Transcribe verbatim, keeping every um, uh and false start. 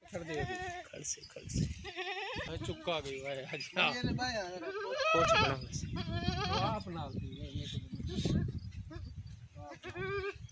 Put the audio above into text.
कर दे खड़ से खड़ से मैं चुका गई भाई आज कोच बना आप ना